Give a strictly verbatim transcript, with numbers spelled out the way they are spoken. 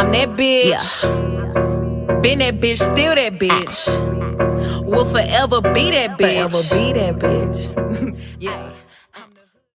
I'm that bitch. Yeah. Been that bitch, still that bitch. Will forever be that bitch. Forever be that bitch. Yeah.